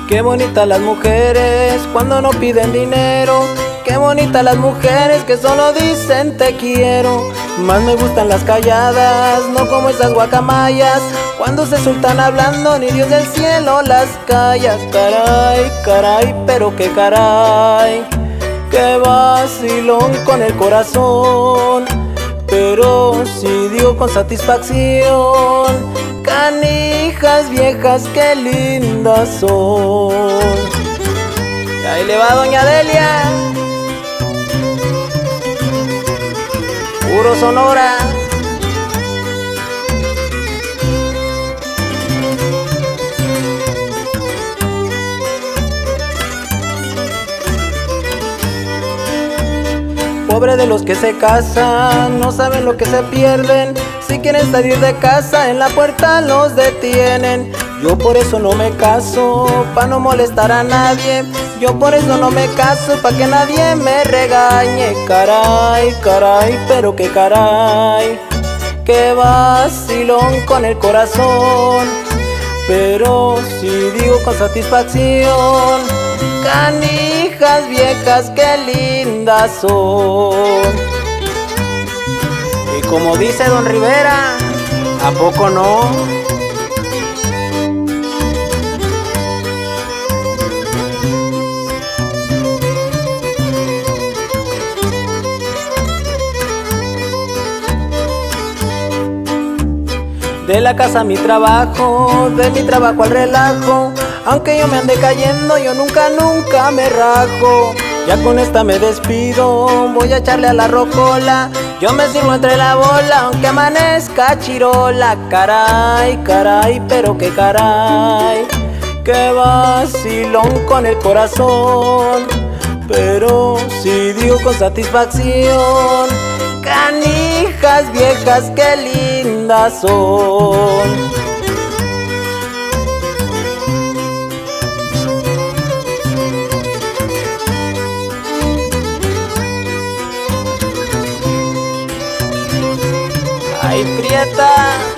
Qué bonitas las mujeres cuando no piden dinero. Qué bonitas las mujeres que solo dicen te quiero. Más me gustan las calladas, no como esas guacamayas. Cuando se sueltan hablando ni Dios del cielo las calla. Caray, caray, pero qué caray. Qué vacilón con el corazón. Pero si digo con satisfacción, canijas viejas, qué lindas son. Y ahí le va doña Delia, puro Sonora. Pobre de los que se casan, no saben lo que se pierden. Si quieren salir de casa, en la puerta los detienen. Yo por eso no me caso, pa' no molestar a nadie. Yo por eso no me caso, pa' que nadie me regañe. Caray, caray, pero qué caray. Qué vacilón con el corazón. Pero si digo con satisfacción, canijas viejas, qué lindas son. Y como dice don Rivera, ¿a poco no? De la casa a mi trabajo, de mi trabajo al relajo. Aunque yo me ande cayendo, yo nunca, nunca me rajo. Ya con esta me despido, voy a echarle a la rocola. Yo me sirvo entre la bola, aunque amanezca chirola. Caray, caray, pero qué caray. Qué vacilón con el corazón. Pero si digo con satisfacción, canijas viejas, qué lindas son. ¡Ay, prieta!